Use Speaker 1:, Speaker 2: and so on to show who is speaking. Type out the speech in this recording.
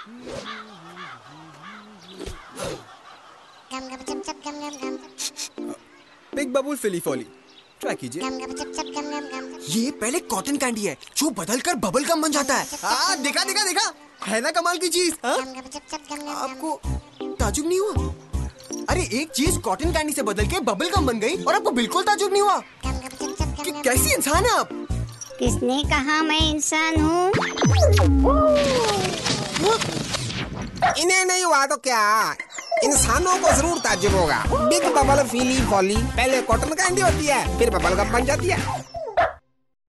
Speaker 1: गम गम चप चप गम गम गम।
Speaker 2: बिग बबूल फिली फॉली ट्राई कीजिए।
Speaker 1: गम गम चप चप गम गम गम।
Speaker 3: ये पहले कॉटन कैंडी है जो बदलकर बबल गम बन जाता है।
Speaker 2: देखा देखा देखा, है ना कमाल की चीज।
Speaker 1: गम गम चप चप गम गम गम।
Speaker 3: आपको ताजुब नहीं हुआ? अरे एक चीज कॉटन कैंडी से बदल के बबल गम बन गई और आपको बिल्कुल ताजुब नहीं हुआ?
Speaker 1: गम गम चप चप गम गम।
Speaker 3: कैसी इंसान है आप?
Speaker 1: किसने कहा मैं इंसान हूँ?
Speaker 4: इन्हें नहीं हुआ तो क्या, इंसानों को जरूर ताज्जुब होगा। बिग बबल फीली फॉली पहले कॉटन कैंडी होती है, फिर बबल गम बन जाती है।